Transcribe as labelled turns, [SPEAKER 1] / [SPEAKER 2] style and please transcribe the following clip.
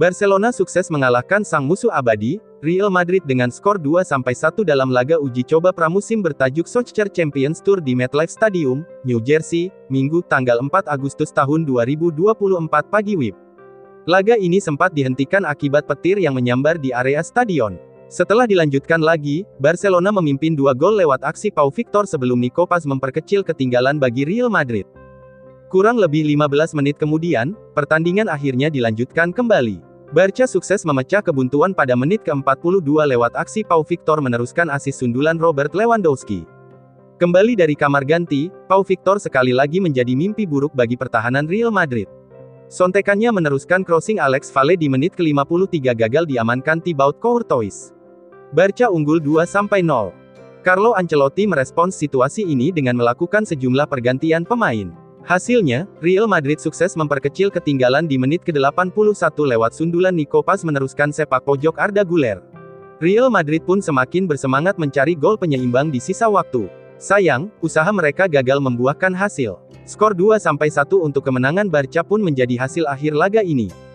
[SPEAKER 1] Barcelona sukses mengalahkan sang musuh abadi, Real Madrid dengan skor 2-1 dalam laga uji coba pramusim bertajuk Soccer Champions Tour di MetLife Stadium, New Jersey, Minggu tanggal 4 Agustus tahun 2024 pagi WIB. Laga ini sempat dihentikan akibat petir yang menyambar di area stadion. Setelah dilanjutkan lagi, Barcelona memimpin 2 gol lewat aksi Pau Victor sebelum Nico Paz memperkecil ketinggalan bagi Real Madrid. Kurang lebih 15 menit kemudian, pertandingan akhirnya dilanjutkan kembali. Barca sukses memecah kebuntuan pada menit ke-42 lewat aksi Pau Victor meneruskan asis sundulan Robert Lewandowski. Kembali dari kamar ganti, Pau Victor sekali lagi menjadi mimpi buruk bagi pertahanan Real Madrid. Sontekannya meneruskan crossing Alex Valle di menit ke-53 gagal diamankan Thibaut Courtois. Barca unggul 2-0. Carlo Ancelotti merespons situasi ini dengan melakukan sejumlah pergantian pemain. Hasilnya, Real Madrid sukses memperkecil ketinggalan di menit ke-81 lewat sundulan Nico Paz meneruskan sepak pojok Arda Güler. Real Madrid pun semakin bersemangat mencari gol penyeimbang di sisa waktu. Sayang, usaha mereka gagal membuahkan hasil. Skor 2-1 untuk kemenangan Barca pun menjadi hasil akhir laga ini.